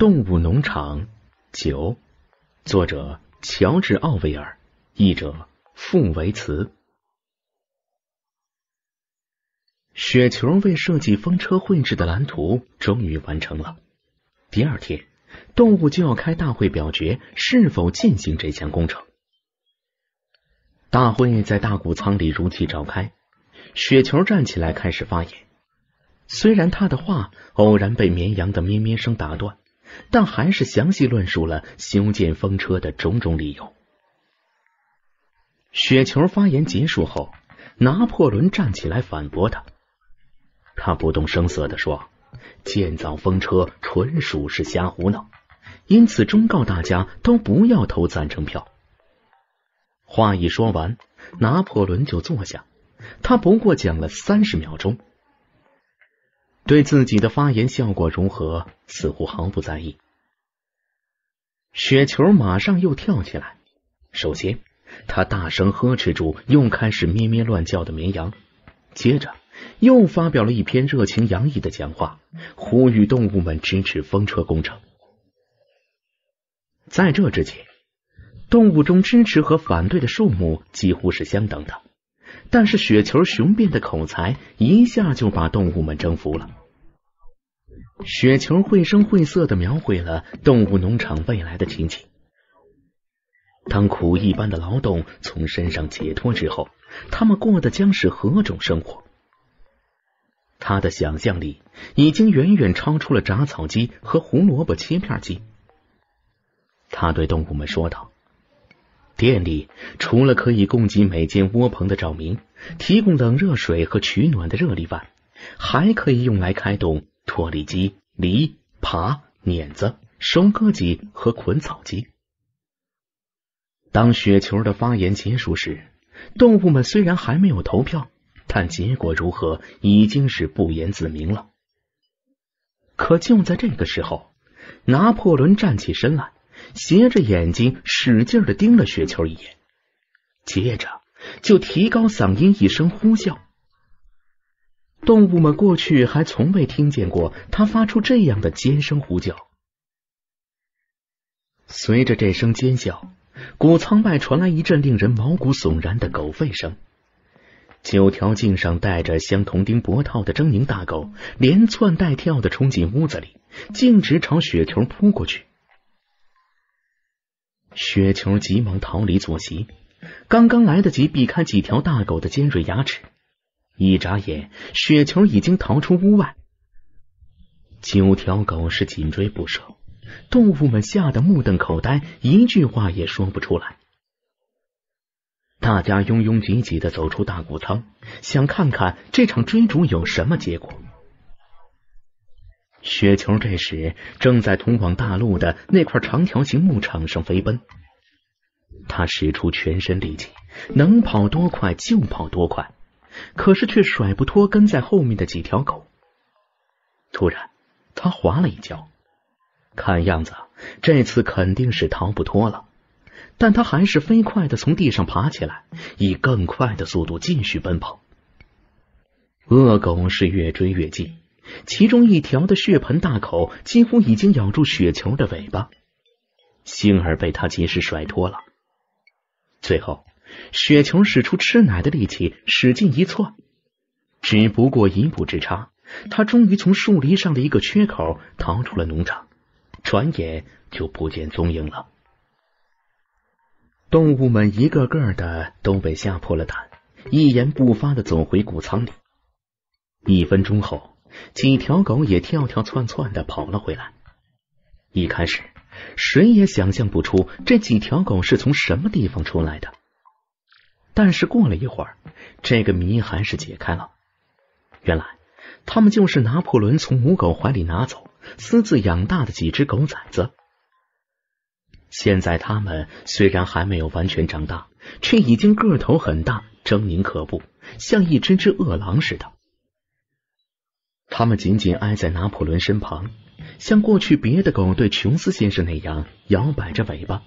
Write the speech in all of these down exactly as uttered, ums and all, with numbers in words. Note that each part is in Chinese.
动物农场九，作者乔治·奥威尔，译者傅维茨。雪球为设计风车绘制的蓝图终于完成了。第二天，动物就要开大会表决是否进行这项工程。大会在大谷仓里如期召开，雪球站起来开始发言。虽然他的话偶然被绵羊的咩咩声打断，但还是详细论述了修建风车的种种理由。雪球发言结束后，拿破仑站起来反驳他。他不动声色地说，建造风车纯属是瞎胡闹，因此忠告大家都不要投赞成票。话一说完，拿破仑就坐下，他不过讲了三十秒钟，对自己的发言效果如何似乎毫不在意。雪球马上又跳起来，首先他大声呵斥住又开始咩咩乱叫的绵羊，接着又发表了一篇热情洋溢的讲话，呼吁动物们支持风车工程。在这之前，动物中支持和反对的数目几乎是相等的，但是雪球雄辩的口才一下就把动物们征服了。雪球绘声绘色地描绘了动物农场未来的情景。当苦役般的劳动从身上解脱之后，他们过的将是何种生活？他的想象力已经远远超出了铡草机和胡萝卜切片机。他对动物们说道，店里除了可以供给每间窝棚的照明，提供冷热水和取暖的热力外，还可以用来开动脱粒机、犁、耙、碾子、收割机和捆草机。当雪球的发言结束时，动物们虽然还没有投票，但结果如何已经是不言自明了。可就在这个时候，拿破仑站起身来，斜着眼睛使劲地盯了雪球一眼，接着就提高嗓音一声呼啸。动物们过去还从未听见过他发出这样的尖声呼叫。随着这声尖叫，谷仓外传来一阵令人毛骨悚然的狗吠声。九条颈上带着镶铜钉脖套的狰狞大狗连窜带跳地冲进屋子里，径直朝雪球扑过去。雪球急忙逃离坐席，刚刚来得及避开几条大狗的尖锐牙齿，一眨眼，雪球已经逃出屋外。九条狗是紧追不舍，动物们吓得目瞪口呆，一句话也说不出来。大家拥拥挤挤地走出大谷仓，想看看这场追逐有什么结果。雪球这时正在通往大路的那块长条形牧场上飞奔，他使出全身力气，能跑多快就跑多快，可是却甩不脱跟在后面的几条狗。突然他滑了一跤，看样子这次肯定是逃不脱了，但他还是飞快地从地上爬起来，以更快的速度继续奔跑。恶狗是越追越近，其中一条的血盆大口几乎已经咬住雪球的尾巴，幸而被他及时甩脱了。最后雪球使出吃奶的力气使劲一窜，只不过一步之差，他终于从树篱上的一个缺口逃出了农场，转眼就不见踪影了。动物们一个个的都被吓破了胆，一言不发的走回谷仓里。一分钟后，几条狗也跳跳窜窜的跑了回来。一开始谁也想象不出这几条狗是从什么地方出来的，但是过了一会儿，这个谜还是解开了。原来他们就是拿破仑从母狗怀里拿走私自养大的几只狗崽子。现在他们虽然还没有完全长大，却已经个头很大，狰狞可怖，像一只只饿狼似的。他们紧紧挨在拿破仑身旁，像过去别的狗对琼斯先生那样摇摆着尾巴。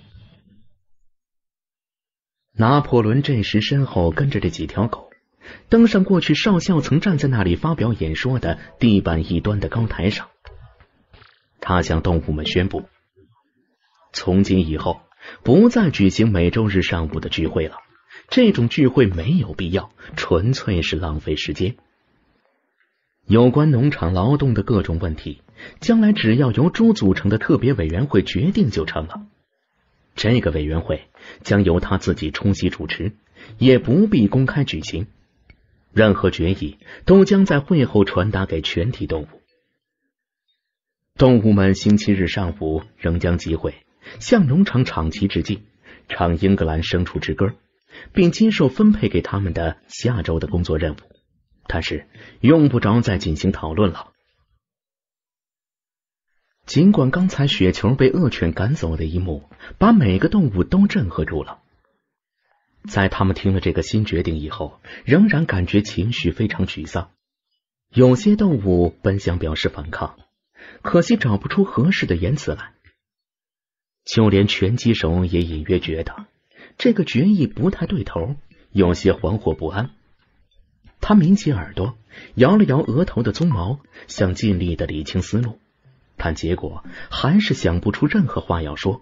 拿破仑这时身后跟着这几条狗，登上过去少校曾站在那里发表演说的地板一端的高台上。 他向动物们宣布，从今以后不再举行每周日上午的聚会了，这种聚会没有必要，纯粹是浪费时间。有关农场劳动的各种问题，将来只要由猪组成的特别委员会决定就成了。这个委员会将由他自己出席主持，也不必公开举行。任何决议都将在会后传达给全体动物。动物们星期日上午仍将集会，向农场场旗致敬，唱英格兰牲畜之歌，并接受分配给他们的下周的工作任务。但是用不着再进行讨论了。尽管刚才雪球被恶犬赶走的一幕把每个动物都震撼住了，在他们听了这个新决定以后，仍然感觉情绪非常沮丧。有些动物本想表示反抗，可惜找不出合适的言辞来。就连拳击手也隐约觉得这个决议不太对头，有些惶惑不安。他抿起耳朵，摇了摇额头的鬃毛，想尽力的理清思路，但结果还是想不出任何话要说。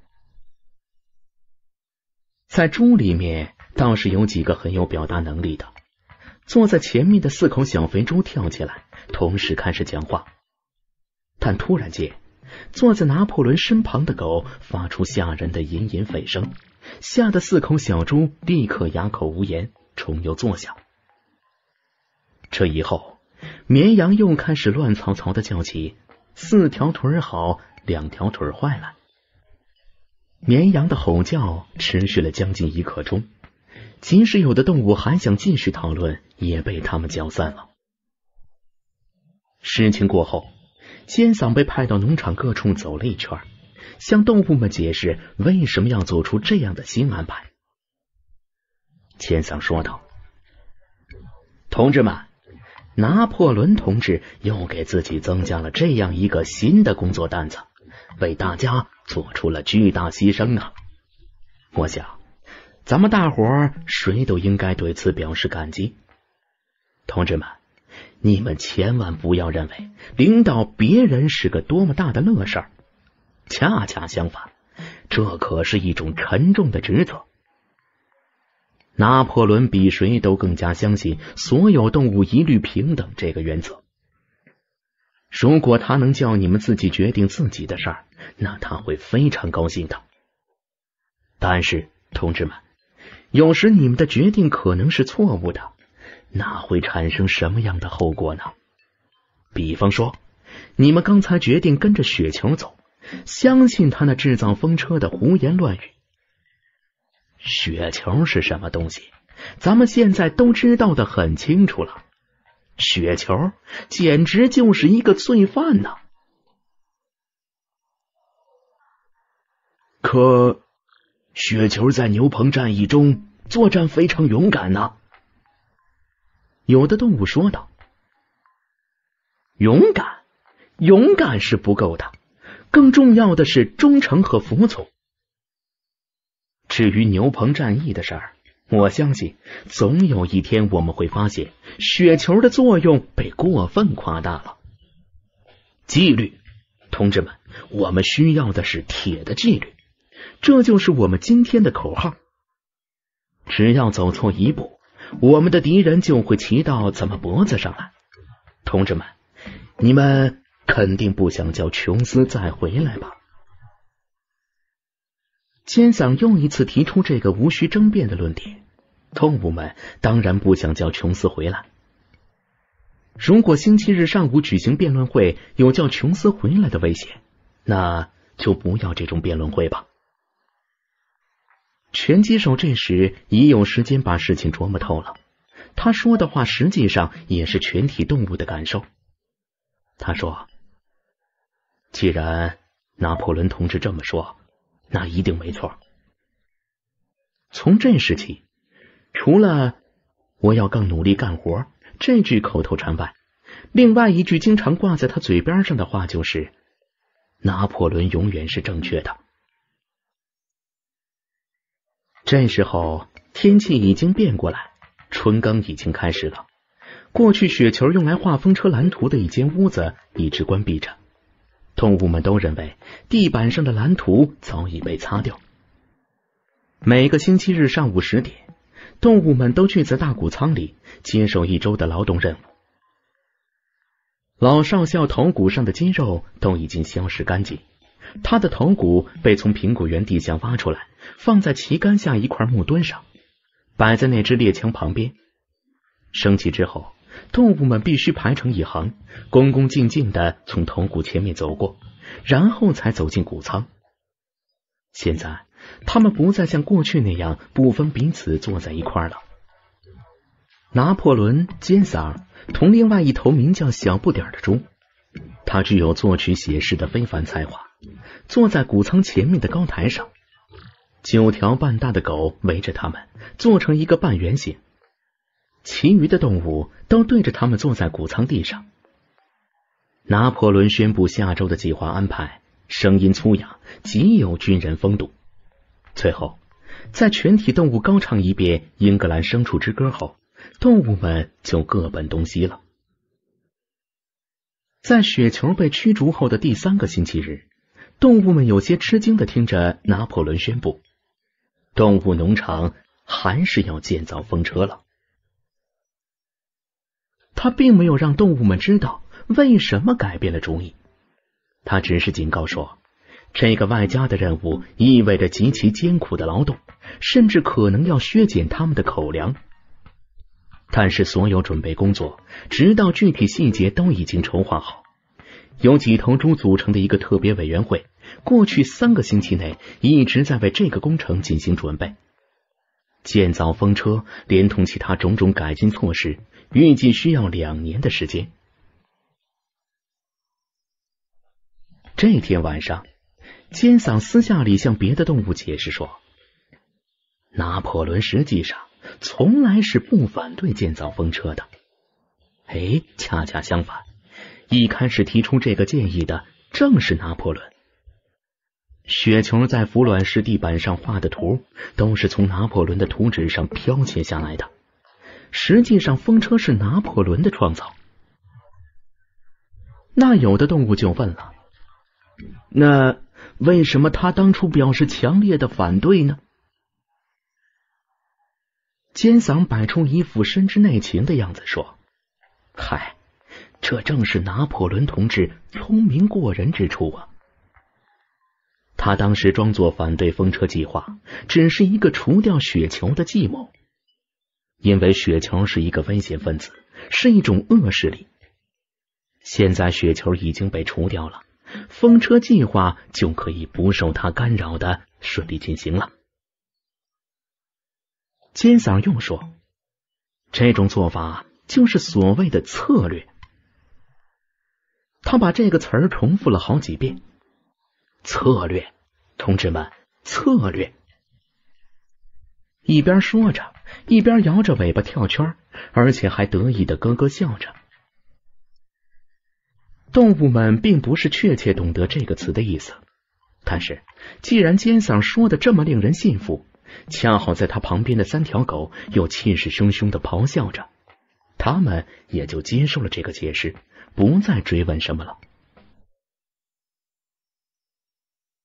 在猪里面倒是有几个很有表达能力的。坐在前面的四口小肥猪跳起来，同时开始讲话。但突然间，坐在拿破仑身旁的狗发出吓人的隐隐吠声，吓得四口小猪立刻哑口无言，重又坐下。这以后，绵羊又开始乱嘈嘈的叫起四条腿好，两条腿坏了。绵羊的吼叫持续了将近一刻钟，即使有的动物还想继续讨论，也被他们搅散了。事情过后，尖嗓被派到农场各处走了一圈，向动物们解释为什么要做出这样的新安排。尖嗓说道：同志们，拿破仑同志又给自己增加了这样一个新的工作担子，为大家做出了巨大牺牲啊！我想咱们大伙儿谁都应该对此表示感激。同志们，你们千万不要认为领导别人是个多么大的乐事儿，恰恰相反，这可是一种沉重的职责。拿破仑比谁都更加相信所有动物一律平等这个原则。如果他能叫你们自己决定自己的事儿，那他会非常高兴的。但是，同志们，有时你们的决定可能是错误的，那会产生什么样的后果呢？比方说，你们刚才决定跟着雪球走，相信他那制造风车的胡言乱语。雪球是什么东西，咱们现在都知道的很清楚了。雪球简直就是一个罪犯呢。可雪球在牛棚战役中作战非常勇敢呢。有的动物说道。勇敢，勇敢是不够的，更重要的是忠诚和服从。至于牛棚战役的事儿，我相信总有一天我们会发现雪球的作用被过分夸大了。纪律，同志们，我们需要的是铁的纪律，这就是我们今天的口号。只要走错一步，我们的敌人就会骑到咱们脖子上来。同志们，你们肯定不想叫琼斯再回来吧？尖嗓又一次提出这个无需争辩的论点，动物们当然不想叫琼斯回来。如果星期日上午举行辩论会有叫琼斯回来的危险，那就不要这种辩论会吧。拳击手这时已有时间把事情琢磨透了，他说的话实际上也是全体动物的感受。他说，既然拿破仑同志这么说，那一定没错。从这时起，除了我要更努力干活这句口头禅外，另外一句经常挂在他嘴边上的话就是拿破仑永远是正确的。这时候天气已经变过来，春耕已经开始了。过去雪球用来画风车蓝图的一间屋子一直关闭着， 动物们都认为地板上的蓝图早已被擦掉。每个星期日上午十点，动物们都聚在大谷仓里接受一周的劳动任务。老少校头骨上的肌肉都已经消失干净，他的头骨被从苹果园地下挖出来，放在旗杆下一块木墩上，摆在那支猎枪旁边。升旗之后，动物们必须排成一行，恭恭敬敬地从头骨前面走过，然后才走进谷仓。现在他们不再像过去那样不分彼此坐在一块了。拿破仑·尖嗓同另外一头名叫小不点的猪，他具有作曲写诗的非凡才华，坐在谷仓前面的高台上，九条半大的狗围着他们，做成一个半圆形。其余的动物都对着他们坐在谷仓地上。拿破仑宣布下周的计划安排，声音粗哑，极有军人风度。最后，在全体动物高唱一遍英格兰牲畜之歌后，动物们就各奔东西了。在雪球被驱逐后的第三个星期日，动物们有些吃惊地听着拿破仑宣布，动物农场还是要建造风车了。他并没有让动物们知道为什么改变了主意，他只是警告说，这个外加的任务意味着极其艰苦的劳动，甚至可能要削减他们的口粮。但是所有准备工作，直到具体细节都已经筹划好。由几头猪组成的一个特别委员会，过去三个星期内一直在为这个工程进行准备。建造风车连同其他种种改进措施，预计需要两年的时间。这天晚上，尖嗓私下里向别的动物解释说，拿破仑实际上从来是不反对建造风车的。哎，恰恰相反，一开始提出这个建议的正是拿破仑。雪球在腐卵石地板上画的图都是从拿破仑的图纸上剽窃下来的，实际上风车是拿破仑的创造。那有的动物就问了，那为什么他当初表示强烈的反对呢？尖嗓摆出一副深知内情的样子说，嗨，这正是拿破仑同志聪明过人之处啊。他当时装作反对风车计划，只是一个除掉雪球的计谋，因为雪球是一个危险分子，是一种恶势力。现在雪球已经被除掉了，风车计划就可以不受他干扰的顺利进行了。尖嗓又说，这种做法就是所谓的策略。他把这个词儿重复了好几遍。策略，同志们，策略。一边说着，一边摇着尾巴跳圈，而且还得意的咯咯笑着。动物们并不是确切懂得这个词的意思，但是既然尖嗓说的这么令人信服，恰好在他旁边的三条狗又气势汹汹的咆哮着，他们也就接受了这个解释，不再追问什么了。